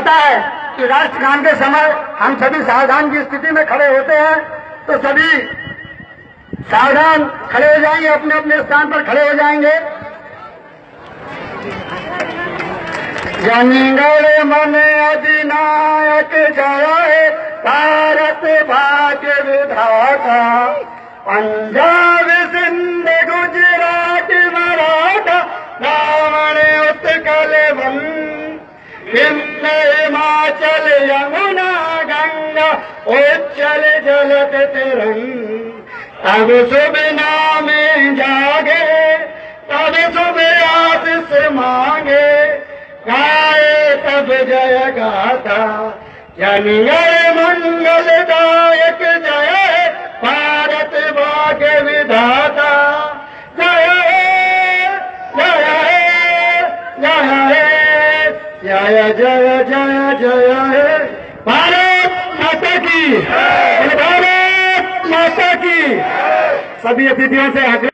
पता है कि राष्ट्रगान के समय हम सभी सावधान की स्थिति में खड़े होते हैं, तो सभी सावधान खड़े हो जाएंगे, अपने अपने स्थान पर खड़े हो जाएंगे। जनगण मन अधिनायक जय भारत भाग्य विधाता, पंजाब सिंध गुजरात मराठा रावण उत्कल हिंद हिमाचल यमुना गंगा उच्चल जलत तिरंग। तब शुभ नाम जागे, तब शुभ आशीष मांगे, गाए तब जय गाथा जनगण मंगलदायक जय भारत भाग्य विधाता। जय जय जय जय जय जय भारत माता की, भारत माता की। सभी अतिथियों से